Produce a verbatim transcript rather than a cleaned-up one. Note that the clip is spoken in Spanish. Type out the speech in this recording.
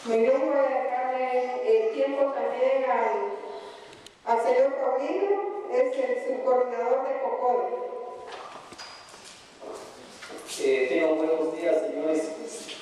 Muy bien, voy a dejarle el tiempo también al, al señor Paulino, es el subcoordinador de COCODE. Eh, tengan buenos días, señores.